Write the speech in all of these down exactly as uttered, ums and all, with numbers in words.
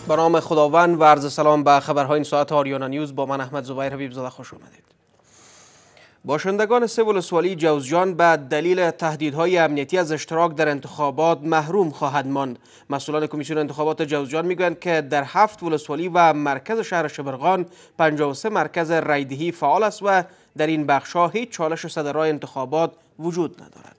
به نام خداوند و عرض سلام به خبرهای این ساعت آریانا نیوز. با من احمد زبیر حبیب زاده خوش آمدید. باشندگان سه ولسوالی جوزجان به دلیل تهدیدهای امنیتی از اشتراک در انتخابات محروم خواهد ماند. مسئولان کمیسیون انتخابات جوزجان میگویند که در هفت ولسوالی و مرکز شهر شبرغان پنجاه و سه مرکز رایدهی فعال است و در این بخش‌ها هیچ چالش صدرای انتخابات وجود ندارد.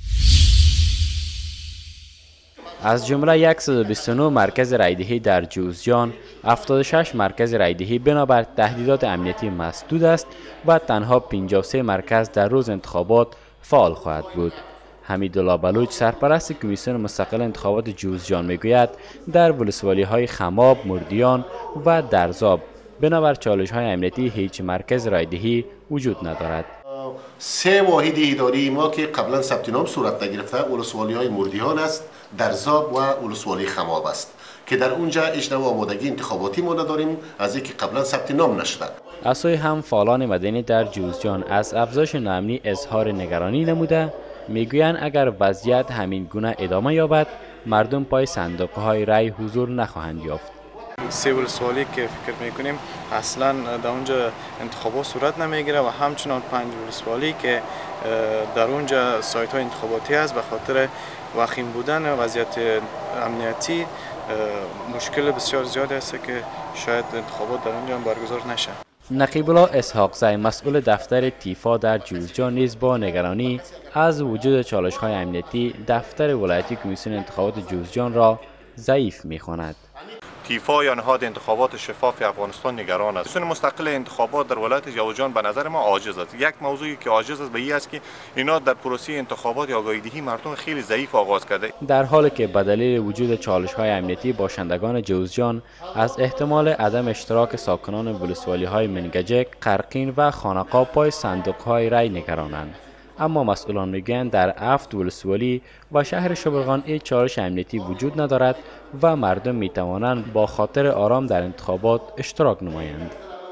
از جمله صد و بیست و نه مرکز رایدهی در جوزجان، هفتاد و شش مرکز رایدهی بنابر تهدیدات امنیتی مسدود است و تنها پنجاه و سه مرکز در روز انتخابات فعال خواهد بود. حمیدالله بلوچ سرپرست کمیسیون مستقل انتخابات جوزجان میگوید در ولسوالی های خماب، مردیان و درزاب بنابر چالش های امنیتی هیچ مرکز رایدهی وجود ندارد. سه واحد اداری ما که قبلا ثبت نام صورت نگرفته ولسوالی های مردیان است، درزاب و ولسوالی خماب است که در اونجا هیچ نوع آمادگی انتخاباتی ما نداریم از اینکه قبلا ثبت نام نشده. از سوی هم فعالان مدنی در جوزجان از افزایش ناامنی اظهار نگرانی نموده میگویند اگر وضعیت همین گونه ادامه یابد مردم پای صندوق‌های رای حضور نخواهند یافت. سه ولسوالی که فکر میکنیم اصلا در اونجا انتخابات صورت نمیگیره و همچنان پنج ولسوالی که در اونجا سایت های انتخاباتی است به خاطر وخیم بودن وضعیت امنیتی مشکل بسیار زیادی است که شاید انتخابات در اونجا برگزار نشه. نقیب الله اسحاق زی مسئول دفتر تیفا در جوزجان نیز با نگرانی از وجود چالش های امنیتی دفتر ولایتی کمیسیون انتخابات جوزجان را ضعیف می‌خواند. تیفا یا نهاد انتخابات شفاف افغانستان نگران است. کمیسیون مستقل انتخابات در ولایت جوزجان به نظر ما عاجز است. یک موضوعی که عاجز است به این است که اینا در پروسه انتخابات یا آگاهی دهی مردم خیلی ضعیف آغاز کرده. در حالی که به دلیل وجود چالش‌های امنیتی باشندگان جوزجان از احتمال عدم اشتراک ساکنان ولسوالی‌های منگجک، قرقین و خانقاه پای صندوق‌های رای نگرانند. اما مسئولان میگویند در هفت ولسوالی و شهر شبرغان هیچ چالش امنیتی وجود ندارد و مردم میتوانند با خاطر آرام در انتخابات اشتراک نمایند.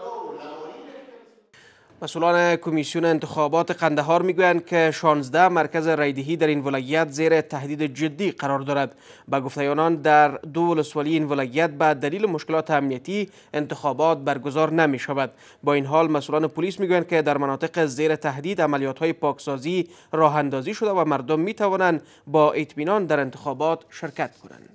مسئولان کمیسیون انتخابات قندهار میگویند که شانزده مرکز رایدهی در این ولایت زیر تهدید جدی قرار دارد. به گفته آنان در دو ولسوالی این ولایت به دلیل مشکلات امنیتی انتخابات برگزار نمی شود. با این حال مسئولان پلیس میگویند که در مناطق زیر تهدید عملیات های پاکسازی راه اندازی شده و مردم می توانند با اطمینان در انتخابات شرکت کنند.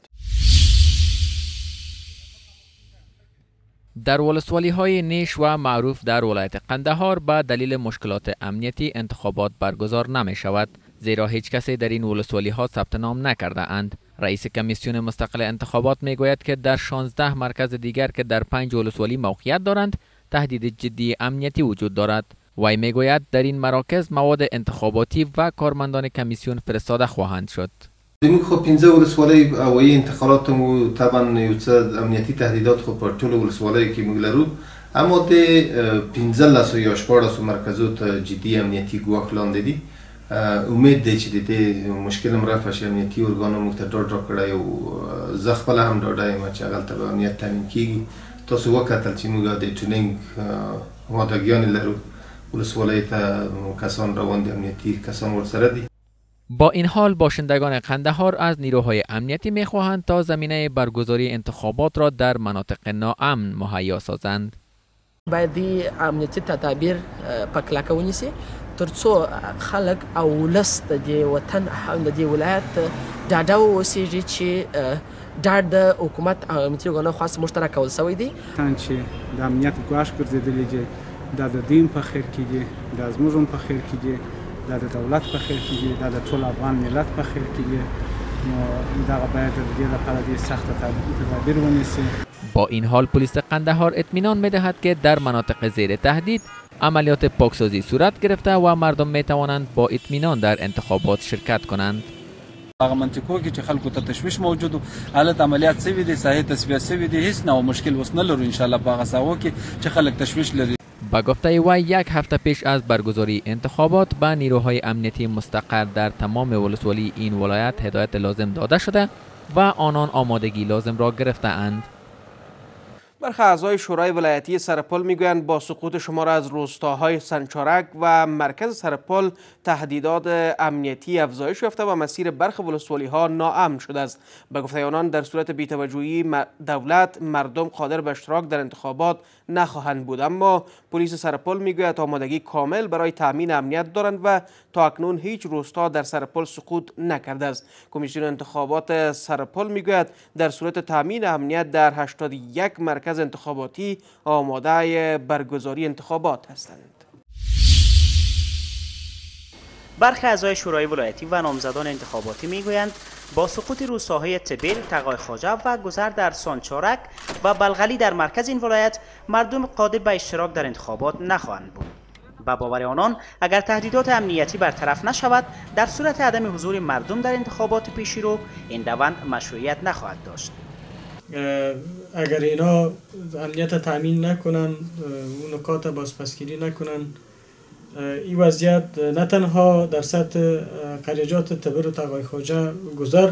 در ولسوالی های نیش و معروف در ولایت قندهار به دلیل مشکلات امنیتی انتخابات برگزار نمی شود، زیرا هیچ کسی در این ولسوالی ها ثبت نام نکرده اند. رئیس کمیسیون مستقل انتخابات می گوید که در شانزده مرکز دیگر که در پنج ولسوالی موقعیت دارند تهدید جدی امنیتی وجود دارد. وی می گوید در این مراکز مواد انتخاباتی و کارمندان کمیسیون فرستاده خواهند شد. دیگه خب پنځه ولسوالۍ اوایي انتقالات مو طبعا یو څه امنیتي تهدیدات خو پر ټولو ولسوالۍ کې موږ لرو، اما د پنځه لسو یا شپاړسو مرکزو ته جدي امنیتي ګواښ لاندې دي. امید دی چې د دې مشکل هم رفع شي، امنیتي ارګانو موږ ته ډاډ راکړی او زه خپله هم ډاډه یم چې هغلته به امنیت تامین کېږي. تاسو وکتل چې موږ د ټریننګ مادګیانې لرو، ولسوالۍ ته کسان روان دي، امنیتي کسان ورسره دي. با این حال باشندگان قندهار از نیروهای امنیتی میخواهند تا زمینه برگزاری انتخابات را در مناطق ناامن مهیا سازند. باید دی امنیتی تدابیر په کلکه ونیسي ترڅو خلک او ولس د دې وطن د دې ولایت ډاډه واوسیږي چې ډاډ د حکومت او امنیتي ارګانونو خاص موږ ته راکول شوی دی. چې د امنیت ګواښ ګرځېدلی دی، دا د دین په خیر کې دی، دا زموږ هم په خیر کې دی، دا د دولت په خیر کې دی، دا د ټول افغان ملت په خیر کې دی. نو دغه باید د دې لپاره ډېر سخت تدابیر ونیسي. با این حال پلیس قندهار اطمینان می‌دهد که در مناطق زیر تهدید عملیات پاکسازی صورت گرفته و مردم می‌توانند با اطمینان در انتخابات شرکت کنند. هغه منطقو کې چې خلکو ته تشویش موجود و حالت عملیات سوي دي، صحیح تصفیه سوي دي، هیڅ نوع مشکل اوس نه لرو ان شاء الله په هغه ساحو کې چې خلک تشویش لري. با گفته وی یک هفته پیش از برگزاری انتخابات به نیروهای امنیتی مستقر در تمام ولسوالی این ولایت هدایت لازم داده شده و آنان آمادگی لازم را گرفته اند. برخی اعضای شورای ولایتی سرپل میگویند با سقوط شمار از روستاهای سنچارک و مرکز سرپل تهدیدات امنیتی افزایش یافته و مسیر برخی ولسوالی ها ناامن شده است. به گفته آنان در صورت بی‌توجهی دولت مردم قادر به اشتراک در انتخابات نخواهند بود، اما پلیس سرپل میگوید آمادگی کامل برای تامین امنیت دارند و تا اکنون هیچ روستا در سرپل سقوط نکرده است. کمیسیون انتخابات سرپل میگوید در صورت تامین امنیت در هشتاد و یک مرکز انتخاباتی آماده برگزاری انتخابات هستند. برخی اعضای شورای ولایتی و نامزدان انتخاباتی میگویند با سقوط روستاهای تبل، تقای خواجه و گذر در سانچارک و بلغلی در مرکز این ولایت مردم قادر به اشتراک در انتخابات نخواهند بود. به باور آنان اگر تهدیدات امنیتی برطرف نشود در صورت عدم حضور مردم در انتخابات پیشی رو این روند مشروعیت نخواهد داشت. اگر اینا امنیت تامین نکنن، اون نکات بازپسگیری نکنن، این وضعیت نه تنها در سطح قریجات تبر و تقای خواجه گذر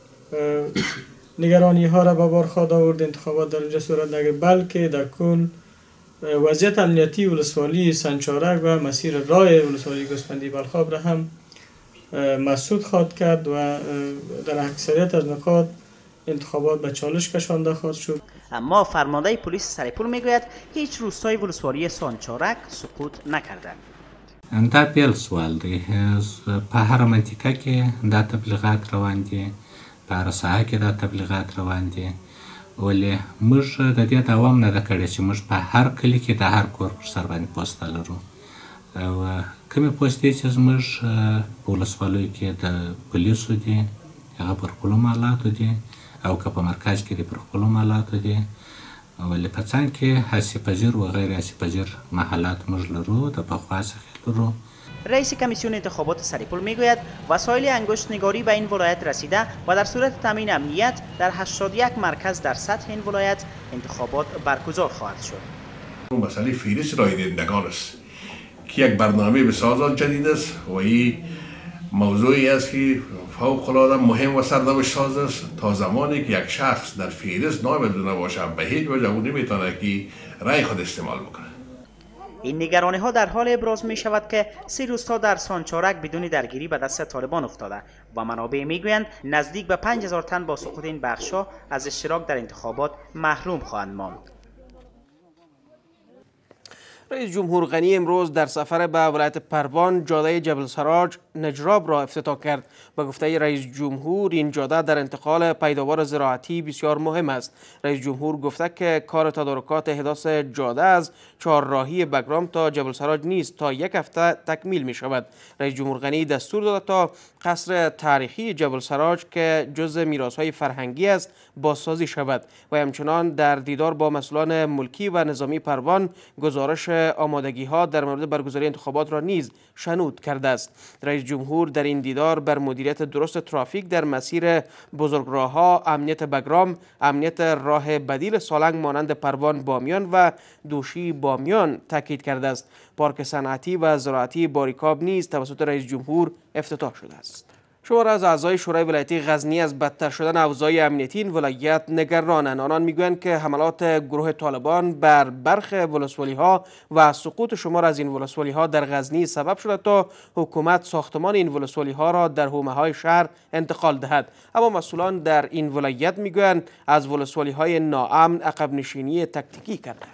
نگرانی ها را به بار خواهد آورد انتخابات در اونجا صورت نگیرد، بلکه در کل وضعیت امنیتی ولسوالی سنچارک و مسیر راه ولسوالی گوسفندی بلخاب را هم مسدود خواهد کرد و در اکثریت از نقاط انتخابات به چالش کشانده خواهد شد. اما فرمانده پلیس سرپل میگوید هیچ روستای ولسوالی سانچارک سقوط نکرده. دا بیل سوال دی. په هر منطقه کې دا تبلیغات روان دي، په هر ساحه کې دا تبلیغات روان دي، ولې موږ د دې دوام نه ده کړی چې موږ په هر کلي کې د هر کور پر سر باندې پوسټه لرو. او کومې پوسټې چې زموږ په ولسوالیو کې د پولیسو دي هغه پر خپلو مالاتو دي او که په مرکز کې دي پر خپلو مالاتو دي، ولې په څنګ کې حسی پذیر و غیر حسی پذیر محلات موږ لرو، د پخوا څخه لرو. رئیس کمیسیون انتخابات سرپل میگوید وسایل انگشت نگاری به این ولایت رسیده و در صورت تامین امنیت در هشتاد و یک مرکز در سطح این ولایت انتخابات برگزار خواهد شد. مسئله فهرست رای دهندگان است که یک برنامه بسازان جدید است و این موضوعی است که فوق العاده مهم و سرنوشت ساز است. تا زمانی که یک شخص در فهرست نام بدون باشه به هیچ وجه او نمیتونه که رای خود استعمال بکنه. این نگرانی ها در حال ابراز می شود که سه روستا در سانچارک بدون درگیری به دست طالبان افتاده و منابع میگویند نزدیک به پنج هزار تن با سقوط این بخش‌ها از اشتراک در انتخابات محروم خواهند ماند. رئیس جمهور غنی امروز در سفر به ولایت پروان جاده جبل سراج نجراب را افتتاح کرد. به گفته رئیس جمهور این جاده در انتقال پیداوار زراعتی بسیار مهم است. رئیس جمهور گفته که کار تدارکات احداث جاده از چهارراهی بگرام تا جبل سراج نیست تا یک هفته تکمیل می شود. رئیس جمهور غنی دستور داده تا قصر تاریخی جبل سراج که جزء میراث‌های فرهنگی است بازسازی شود و همچنان در دیدار با مسئولان ملکی و نظامی پروان گزارش آمادگی ها در مورد برگزاری انتخابات را نیز شنود کرده است. رئیس جمهور در این دیدار بر مدیریت درست ترافیک در مسیر بزرگراه‌ها، امنیت بگرام، امنیت راه بدیل سالنگ مانند پروان بامیان و دوشی بامیان تاکید کرده است. پارک صنعتی و زراعتی باریکاب نیز توسط رئیس جمهور افتتاح شده است. شمار از اعضای شورای ولایتی غزنی از بدتر شدن اوضاع امنیتی این ولایت نگرانند. آنان میگویند که حملات گروه طالبان بر برخی ولسوالی ها و سقوط شمار از این ولسوالی ها در غزنی سبب شده تا حکومت ساختمان این ولسوالی ها را در حومه های شهر انتقال دهد. اما مسئولان در این ولایت میگویند از ولسوالی های ناامن عقب نشینی تکتیکی کردند.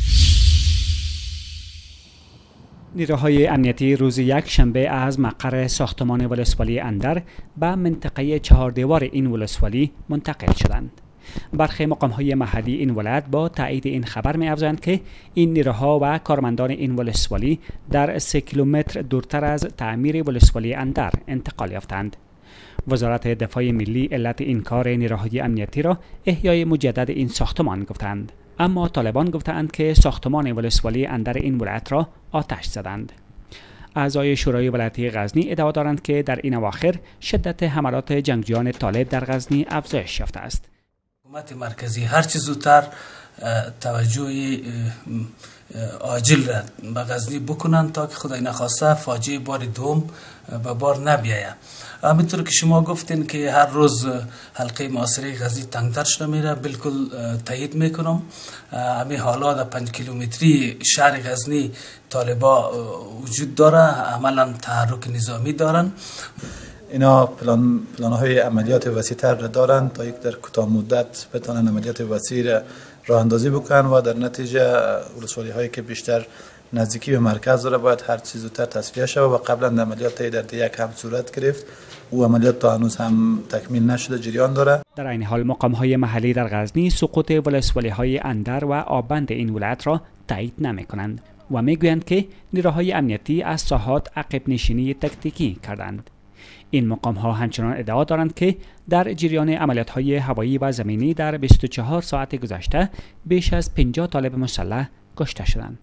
نیروهای امنیتی روز یک شنبه از مقر ساختمان ولسوالی اندر به منطقه چهار دیوار این ولسوالی منتقل شدند. برخی مقام‌های محلی این ولایت با تایید این خبر می‌افزایند که این نیروها و کارمندان این ولسوالی در سه کیلومتر دورتر از تعمیر ولسوالی اندر انتقال یافتند. وزارت دفاع ملی علت این کار نیروهای امنیتی را احیای مجدد این ساختمان گفتند. اما طالبان گفتند که ساختمان ولسوالی اندر این ولایت را آتش زدند. اعضای شورای ولایتی غزنی ادعا دارند که در این اواخر شدت حملات جنگجویان طالب در غزنی افزایش یافته است. حکومت مرکزی هر چه زودتر توجه عاجل به غزنی بکنند تا که خدای نخواسته فاجعه بار دوم به بار نبیاید. همینطور که شما گفتین که هر روز حلقه محاصره غزنی تنگتر شده میره، بالکل تایید میکنم. همین حالا در پنج کیلومتری شهر غزنی طالبا وجود داره، عملا تحرک نظامی دارن. اینا پلان پلان‌های عملیات وسیع‌تر دارن تا یک در کوتاه مدت بتونن عملیات وسیع راه اندازی بکنن و در نتیجه ولسوالی‌هایی که بیشتر نزدیکی به مرکز داره باید هر چیز زودتر تصفیه شود و قبلا عملیات در دیگ هم صورت گرفت و عملیات تا هنوز هم تکمیل نشده جریان داره. در این حال مقام‌های محلی در غزنی سقوط ولسوالی‌های اندر و آبند این ولایت را تایید نمی‌کنند و میگویند که نیروهای امنیتی از ساحات عقب نشینی تکتیکی کردند. این مقام‌ها همچنان ادعا دارند که در جریان عملیات‌های هوایی و زمینی در بیست و چهار ساعت گذشته بیش از پنجاه طالب مسلح کشته شدند.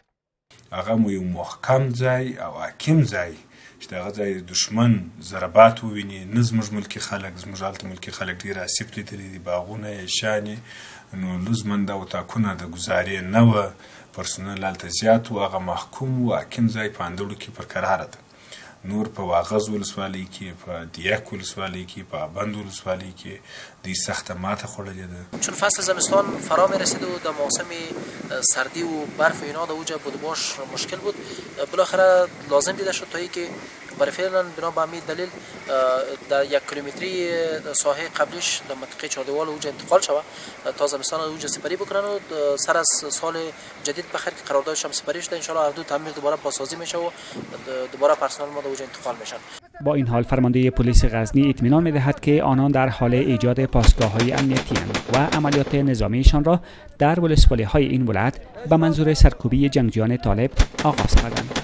هغه مو یو محکم ځای او حاکم ځای چې دغه ځای دشمن ضربات وویني، نه زموږ ملکي خلک، زموږ هلته ملکي خلک ډېر آسیب لیدلي دي، باغونه یې شانې، نو لزمنده اتاقونه د ګزارې نه وه، پرسونل هلته زیات و، هغه محکوم و حاکم ځای په اندړو کې پر کراره ده. نور په واغظ ولسوالۍ کې، په دیک ولسوالۍ کې، په ابند ولسوالۍ کې دوی سخته ماته خوړلې ده. چون فصل زمستان فرا میرسید و در موسم سردی و برف و اینا در اوجا بودباش مشکل بود، بالاخره لازم دیده شد تا ای که برای فعلا بنا به همین دلیل در یک کیلومتری ساحه قبلیش در منطقه چهاردیوال اوجا انتقال شود تا زمستان اوجا سپری بکنن و سر از سال جدید بخیر که قراردادش هم سپری شده، ان شاء الله هر دو تعمیر دوباره بازسازی میشه و دوباره پرسنل ما در اوجا انتقال میشن. با این حال فرمانده پلیس غزنی اطمینان می‌دهد که آنان در حال ایجاد پاسگاه‌های امنیتی و عملیات نظامیشان را در ولسوالی‌های این ولایت به منظور سرکوبی جنگجویان طالب آغاز کردند.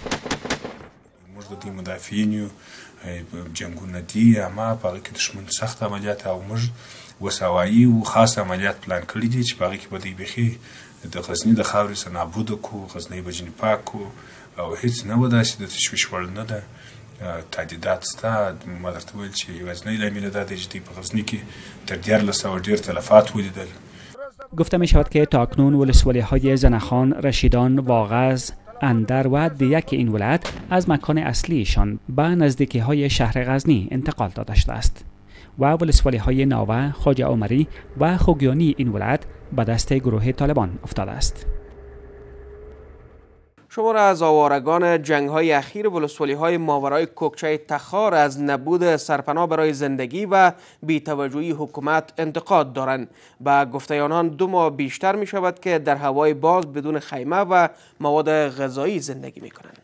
موږ د مدافعین یو جنگونه دي، اما په هغه کې دشمن سخت عملیات او موږ وسوایي او خاص عملیات پلان کړي دي چې په هغه کې به دوی بیخي د غزني د خاورې څخه نابوده کړو، غزني به ځینې پاک کړو او هېڅ نه به داسې د تشویش وړ نه ده. تهدیدات سته، ما درته ویل چې یوازینی لامل دا دی چې دوی په غزني کې تر دیارلس سوه ډېر تلفات ولیدل. گفته می شود که تاکنون ولسوالی‌های زنخان، رشیدان، واغظ، اندر و دیک این ولایت از مکان اصلیشان به نزدیکی‌های شهر غزنی انتقال داده شده است و ولسوالی‌های ناوه، خواجه عمری و خوگیانی این ولایت به دست گروه طالبان افتاده است. شمار از آوارگان جنگ‌های اخیر ولسوالی‌های ماورای کوکچه تخار از نبود سرپناه برای زندگی و بی‌توجهی حکومت انتقاد دارند. با گفته آنان دو ماه بیشتر می شود که در هوای باز بدون خیمه و مواد غذایی زندگی می کنند.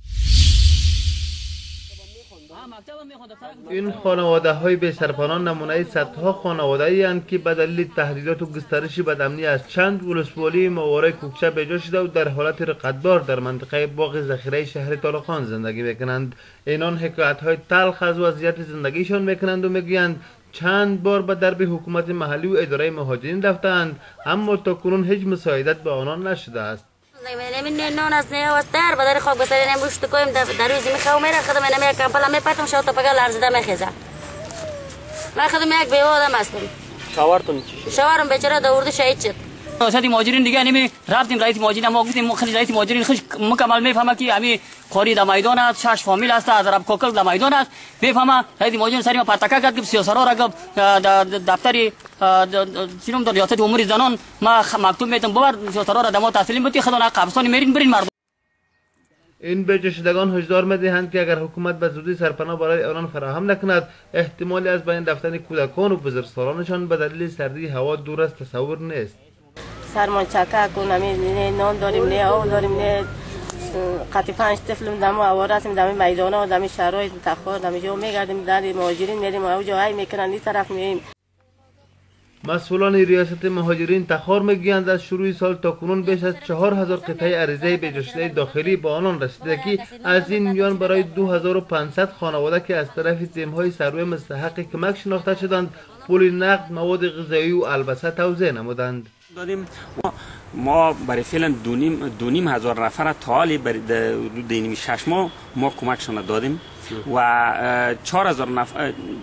این خانواده های بی سرپناه نمونه صدها خانواده اند که به دلیل تهدیدات و گسترش بدامنی از چند ولسوالی ماورای کوکچه بجا شده و در حالت رقتبار در منطقه باغ ذخیره شهر طالقان زندگی میکنند. اینان حکایت های تلخ از وضعیت زندگیشان میکنند و میگویند چند بار به درب حکومت محلی و اداره مهاجرین رفتند اما تا کنون هیچ مساعدت به آنان نشده است. من نان از نه و در بدر خاک بسری نمیشت کویم در روزی میخوام میره خدام نمی کمپلا میپرتم شو تا پگل لرزیده میخیزه. من خدام یک بیوه آدم هستم. شاورتون چی؟ شاورم بیچاره دورده شهید شد. شاید مهاجرین دیگه نمی رفتیم رئیس مهاجرین ما گفتیم خیلی رئیس مهاجرین خیلی مکمل میفهمه که همین خوری در میدان است، شش فامیل است، از رب کوکل در میدان است، میفهمه رئیس مهاجرین سری ما پاتاکا کرد که سیاسرا را گفت دفتری چینم در ریاست امور زنان ما مکتوب میتونم ببر سیاسرا را دما تسلیم بودی خدا قبرستان میرین برین مردم. این بجا شدگان هشدار میدهند که اگر حکومت به زودی سرپناه برای آنان فراهم نکند احتمالی از بین رفتن کودکان و بزرگسالانشان به دلیل سردی هوا دور از تصور نیست. سرمان چکه کنم نه نان داریم نه آب داریم نه قطعی پنج طفلم دم و آوار هستیم دم میدان و دم شهرهای تخار دم جو میگردیم در مهاجرین میریم و جایی میکنن این طرف میریم. مسئولان ریاست مهاجرین تخار میگویند از شروع سال تا کنون بیش از چهار هزار قطعه عریضه بجاشده داخلی با آنان رسیده که از این میان برای دو هزار و پانصد خانواده که از طرف تیم‌های سروه مستحق کمک شناخته شدند پول نقد، مواد غذایی و البسه توزیع نمودند. دادیم ما, ما برای فعلا دونیم دونیم هزار نفر تا حالی برای دینیم شش ماه ما کمکشان دادیم و چهار هزار نفر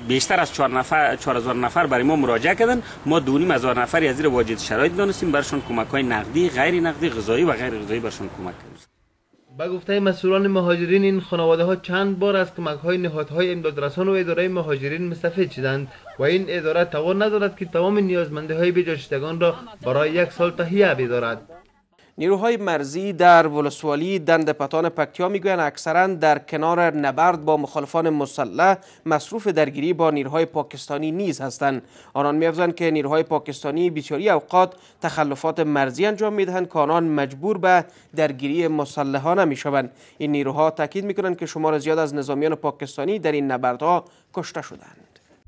بیشتر از چهار نفر چهار هزار نفر برای ما مراجعه کردن. ما دو نیم هزار نفری از زیر واجد شرایط دانستیم، برشون کمک های نقدی، غیر نقدی، غذایی و غیر غذایی برشون کمک کردیم. با گفته مسئولان مهاجرین، این خانواده ها چند بار از کمک های نهادهای امدادرسان و اداره مهاجرین مستفید شدند و این اداره توان ندارد که تمام نیازمندی های بجاشتگان را برای یک سال تهیه بدارد. نیروهای مرزی در ولسوالی دند پتان پکتیا میگویند اکثرا در کنار نبرد با مخالفان مسلح مصروف درگیری با نیروهای پاکستانی نیز هستند. آنان می‌افزایند که نیروهای پاکستانی بسیاری اوقات تخلفات مرزی انجام میدهند که آنان مجبور به درگیری مسلحانه میشوند. این نیروها تاکید میکنند که شمار زیاد از نظامیان پاکستانی در این نبردها کشته شدند.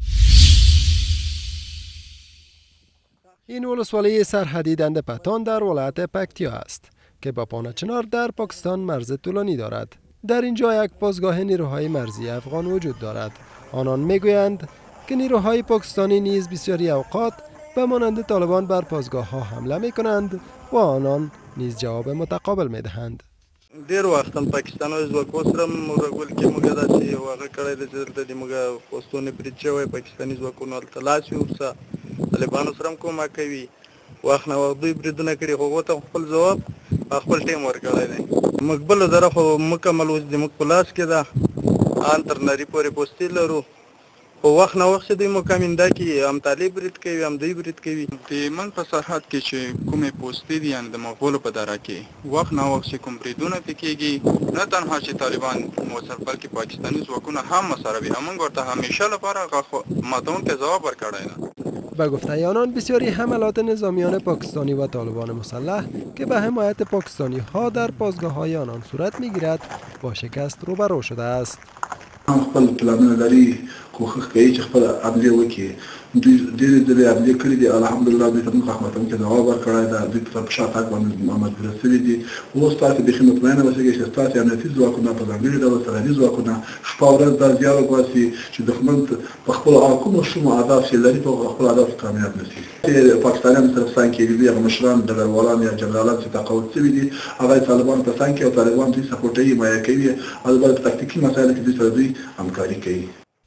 این ولسوالی سرحدی دند پتان در ولایت پکتیا است که با پانچنار در پاکستان مرز طولانی دارد. در اینجا یک پاسگاه نیروهای مرزی افغان وجود دارد. آنان میگویند که نیروهای پاکستانی نیز بسیاری اوقات به مانند طالبان بر پاسگاه ها حمله می کنند و آنان نیز جواب متقابل می دهند. ډیر وخت پاکستان او ځواکو سره مرګول کې موږ داسې واغه کړی د دلته د موږ پوسټونه پرې چوي پاکستاني ځواکونو هلته لاس وسه طالبانو سره کومک کوي وخت نه وخت دوی بریدونه کړي خو ته خپل ځواب خپل ټیم ورکړی دی مقبل زره خو مکمل اوس د موږ په لاس کې ده ان تر نری پورې پوسټې لرو خو وخت نه وخت دوی مکمنده کې هم طالب برید کوي هم دوی برید کوي د من په سرحد کې چې کومې پوسټې دي یعنې د مغولو په دره کې وخت نه وخت چې کوم بریدونه پې کېږي نه تنها چې طالبان ورسره بلکې پاکستاني ځواکونه هم ورسره وي همونږ ورته همیشه لپاره ماتونکی ځواب ورکړی ده. به گفته آنان بسیاری حملات نظامیان پاکستانی و طالبان مسلح که به حمایت پاکستانی ها در پاسگاه های آنان صورت می گیرد با شکست روبرو شده است. خپل پلانونه لري کوښښ کوي چې خپل عملیه وکړي دوی ډېرې ډېرې عملیې کړي دي الحمدلله دوی ته موږ احمدونکي ځواب ورکړی ده دوی په په شا تګ باندې مجبوره سوي دي اوس تاسې بیخي مطمئنه اوسئ چې ستاسې امنیتي ځواکونه په ځانګړي ډول سرحدي ځواکونه شپه ورځ دا زیار وباسي چې دښمن په خپلو کومو شومو اهداف چې لري په خپلو اهدافو کامیاب نه شي. پاکستانیانو طرف څنګ کې دي هغه مشران ډګروالان یا جنرالان چې تقاعد شوي دي هغه طالبانو په څنګ کې او طالبان دوی سپورټوي حمایه کوي او بل په تکتیکي مسایلو کې دوی سره دوی همکاري کوي.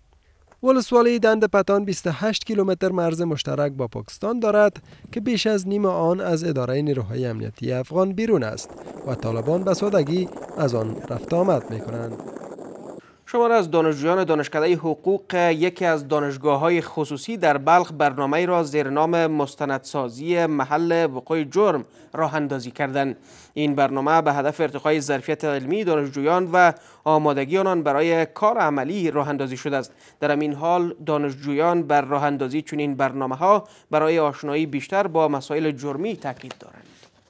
ولسوالی دند پتان بیست و هشت کیلومتر مرز مشترک با پاکستان دارد که بیش از نیم آن از اداره نیروهای امنیتی افغان بیرون است و طالبان به سادگی از آن رفت آمد می کنند. شمار از دانشجویان دانشکده حقوق یکی از دانشگاه‌های خصوصی در بلخ برنامه را زیر نام مستندسازی محل وقوع جرم راه اندازی کردند. این برنامه به هدف ارتقای ظرفیت علمی دانشجویان و آمادگی آنان برای کار عملی راه اندازی شده است. در همین حال دانشجویان بر راه اندازی چنین برنامه‌ها برای آشنایی بیشتر با مسائل جرمی تاکید دارند.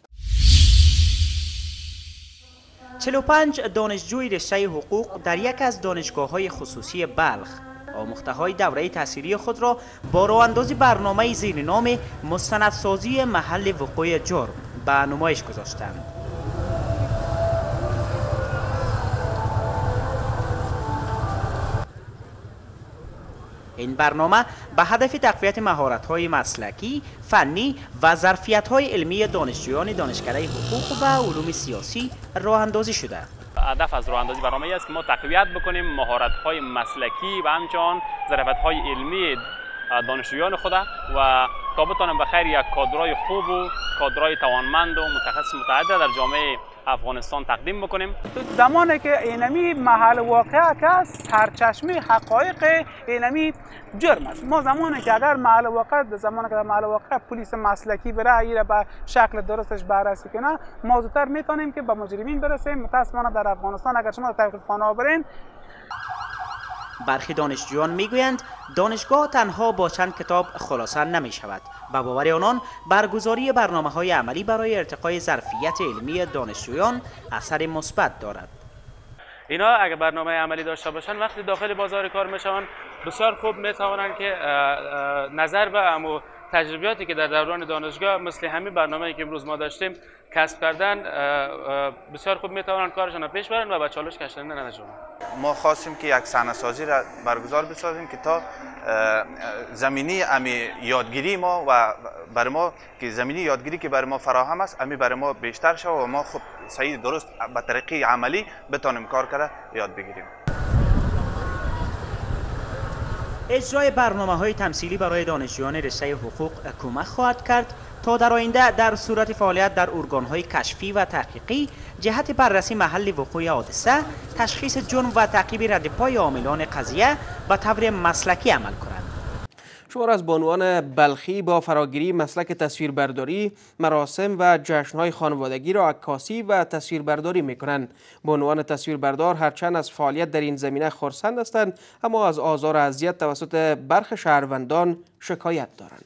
چهل و پنج دانشجوی رشته حقوق در یک از دانشگاه‌های خصوصی بلخ آموخته‌های دوره تحصیلی خود را با راه‌اندازی برنامه زیر نام مستندسازی محل وقوع جرم به نمایش گذاشتند. این برنامه به هدف تقویت مهارت‌های مسلکی، فنی و ظرفیت‌های علمی دانشجویان دانشکده حقوق و علوم سیاسی راه اندازی شده. هدف از راه اندازی برنامه است که ما تقویت بکنیم مهارت‌های مسلکی و همچنان ظرفیت‌های علمی دانشجویان خود و تا بتوانیم به خیر یک کادرای خوب و کادرای توانمند و متخصص متعدد در جامعه افغانستان تقدیم بکنیم. زمانی که اینمی محل واقع که سرچشمه حقایق اینمی جرم است. ما زمانی که اگر محل واقع زمانی که در محل واقع پلیس مسلکی بره ایره به شکل درستش بررسی کنه ما زودتر میتونیم که به مجرمین برسیم. متاسفانه در افغانستان اگر شما در طریق خانه برین برخی دانشجویان میگویند دانشگاه تنها با چند کتاب خلاصه نمی شود. به باور آنان برگزاری برنامه‌های عملی برای ارتقای ظرفیت علمی دانشجویان اثر مثبت دارد. اینا اگر برنامه عملی داشته باشن وقتی داخل بازار کار میشوند بسیار خوب میتوانند که نظر به امو تجربیاتی که در دوران دانشگاه مثل همین برنامه‌ای که امروز ما داشتیم کسب کردن بسیار خوب میتوانند کارشان را پیش برند و به چالش کشیدن نشوند. ما خواستیم که یک صحنه‌سازی را برگزار بسازیم که تا زمینی امی یادگیری ما و برای ما که زمینی یادگیری که برای ما فراهم است امی برای ما بیشتر شود و ما خود صحیح درست به طریقه عملی بتانیم کار کرده یاد بگیریم. اجرای برنامه‌های تمثیلی برای دانشجویان رشته حقوق کمک خواهد کرد تا در آینده در صورت فعالیت در ارگان‌های کشفی و تحقیقی جهت بررسی محل وقوع حادثه، تشخیص جرم و تعقیب رد پای عاملان قضیه به طور مسلکی عمل کنند. شمار از بانوان بلخی با فراگیری مسلک تصویربرداری، مراسم و جشن‌های خانوادگی را عکاسی و تصویربرداری می‌کنند. بانوان تصویربردار هرچند از فعالیت در این زمینه خرسند هستند، اما از آزار و اذیت توسط برخی شهروندان شکایت دارند.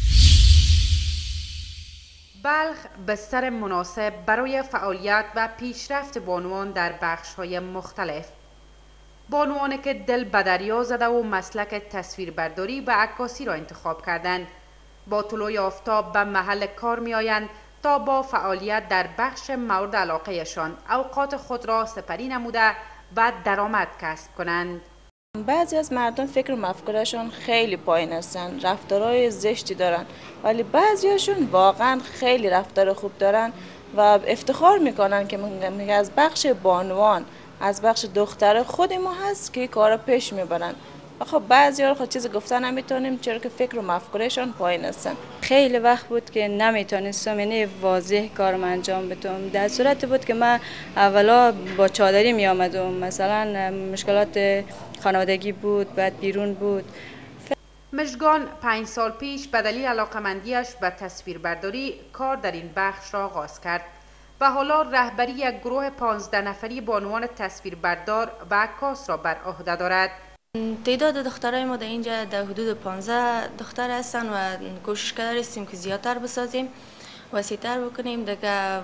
بلخ بستر مناسب برای فعالیت و پیشرفت بانوان در بخش‌های مختلف. بانوانی که دل به دریا زده و مسلک تصویربرداری و عکاسی را انتخاب کردند، با طلوع آفتاب به محل کار می آیند تا با فعالیت در بخش مورد علاقهشان اوقات خود را سپری نموده و درآمد کسب کنند. بعضی از مردم فکر و مفکورشون خیلی پایین هستن، رفتارهای زشتی دارن، ولی بعضیاشون واقعا خیلی رفتار خوب دارن و افتخار میکنن که میگه از بخش بانوان، از بخش دختر خود ما هست که کارا پیش میبرن. خب بعضیا خود چیز گفتن نمیتونیم چرا که فکر و مفکورشون پایین هستن. خیلی وقت بود که نمیتونستم یعنی واضح کارم انجام بدم. در صورت بود که من اولا با چادری می آمدم، مثلا مشکلات خانوادگی بود، بعد بیرون بود. مژگان پنج سال پیش به دلیل علاقمندیش به تصویربرداری کار در این بخش را آغاز کرد و حالا رهبری یک گروه پانزده نفری بانوان تصویربردار و عکاس را بر عهده دارد. تعداد دخترای ما در اینجا در حدود پانزده دختر هستن و کوشش کرده هستیم که زیادتر بسازیم، وسیع‌تر بکنیم. دیگه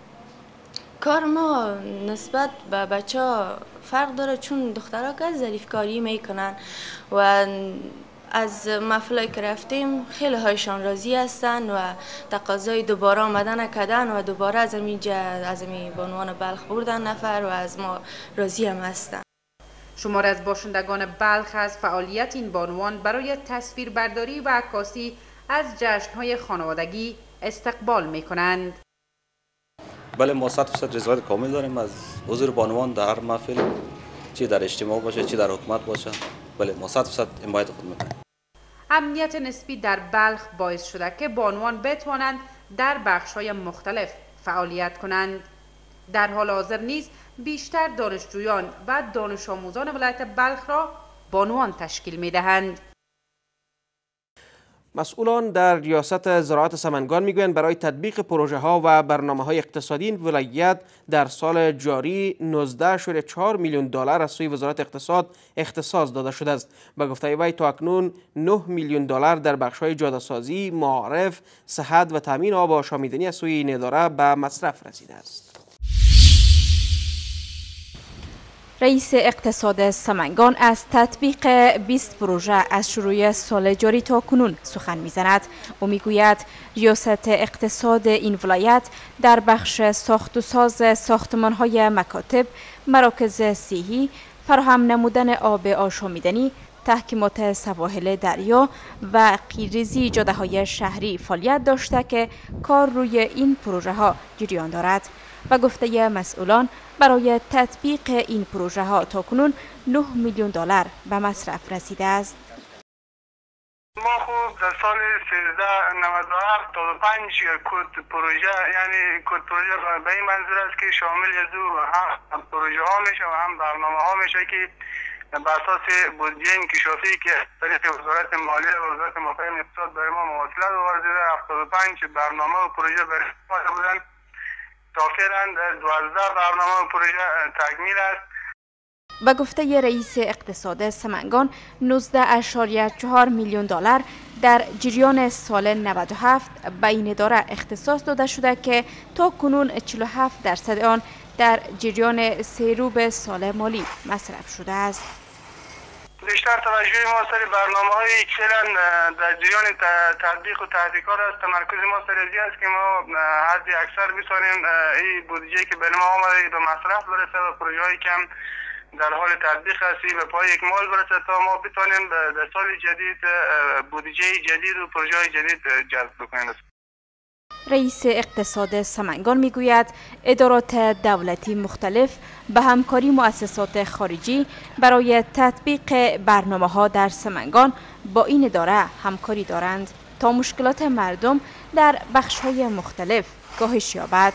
کار ما نسبت به بچه ها فرق داره، چون دخترها که ظریف کاری میکنن و از محفلایی که رفتیم خیلی هایشان راضی هستن و تقاضای دوباره آمدن کردن و دوباره از اینجا از این بانوان بلخ بردن نفر و از ما راضی هم هستن. شمار از باشندگان بلخ از فعالیت این بانوان برای تصویربرداری و عکاسی از جشن‌های خانوادگی استقبال می‌کنند. بله، ما صد درصد رضایت کامل داریم از حضور بانوان در هر محفل، چی در اجتماع باشه چی در حکومت باشه. بله، ما صد درصد حمایت خود می‌کنیم. امنیت نسبی در بلخ باعث شده که بانوان بتوانند در بخش‌های مختلف فعالیت کنند. در حال حاضر نیز بیشتر دانشجویان و دانش آموزان ولایت بلخ را بانوان تشکیل می‌دهند. مسئولان در ریاست زراعت سمنگان میگویند برای تطبیق پروژه ها و برنامه های اقتصادی این ولایت در سال جاری نوزده ممیز چهار میلیون دلار از سوی وزارت اقتصاد اختصاص داده شده است. به گفته وی تا اکنون نه میلیون دلار در بخش‌های جاده‌سازی، معارف، صحت و تامین آب و آشامیدنی از سوی این اداره به مصرف رسیده است. رئیس اقتصاد سمنگان از تطبیق بیست پروژه از شروع سال جاری تا کنون سخن می‌زند. او میگوید ریاست اقتصاد این ولایت در بخش ساخت و ساز ساختمان‌های مکاتب، مراکز صحی، فراهم نمودن آب آشامیدنی، تحکیمات سواحل دریا و قیریزی جاده‌های شهری فعالیت داشته که کار روی این پروژه ها جریان دارد. و گفته مسئولان برای تطبیق این پروژه ها تاکنون نه میلیون دلار به مصرف رسیده است. ما خوب در سال سیزده نود و هفت تا پنج کد پروژه، یعنی کد پروژه به این منظور است که شامل از او هم پروژه ها میشه و هم برنامه ها میشه که بر اساس بودجه انکشافی که طریق وزارت مالیه و وزارت مفاهیم اقتصاد برای ما مواصلات وارد هفتاد و پنج برنامه و پروژه برای ما بودن. تا فعلا دوازده برنامه و پروژه تکمیل است. به گفته رئیس اقتصاد سمنگان نوزده ممیز چهار میلیون دلار در جریان سال نود و هفت به این اداره اختصاص داده شده که تا کنون چهل و هفت درصد آن در جریان سیروب سال مالی مصرف شده است. بیشتر توجه ما سر برنامه هایی که فعلا در جریان تطبیق و تحقیقات است. تمرکز ما سر است که ما حد اکثر بتوانیم این بودجه که برای ما آمده به مصرف برسه و پروژه هایی که هم در حال تطبیق هستی به پای اکمال برسه تا ما بتوانیم در سال جدید بودجه جدید و پروژه های جدید جذب بکنیم. رئیس اقتصاد سمنگان میگوید ادارات دولتی مختلف به همکاری مؤسسات خارجی برای تطبیق برنامه‌ها در سمنگان با این اداره همکاری دارند تا مشکلات مردم در بخش‌های مختلف کاهش یابد.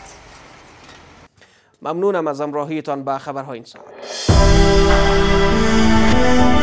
ممنونم از همراهیتان با خبرهای این ساعت.